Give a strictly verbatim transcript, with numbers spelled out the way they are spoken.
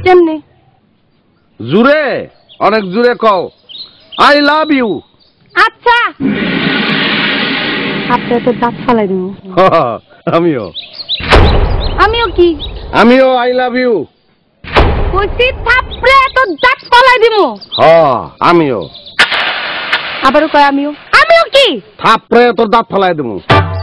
কেমনে? জুড়ে, অনেক জুড়ে কও আই লাভ ইউ। আচ্ছা আপনি তো দাঁত ফালাই দিব। আমিও আমিও কি? আমিও আই লাভ ইউ কইছি থাপড়ে তো দাঁত ফালাই দিব। হ্যাঁ আমিও। আবারও কয় আমিও। আমিও কি? থাপড়ে তোর দাঁত ফালাই দেবো।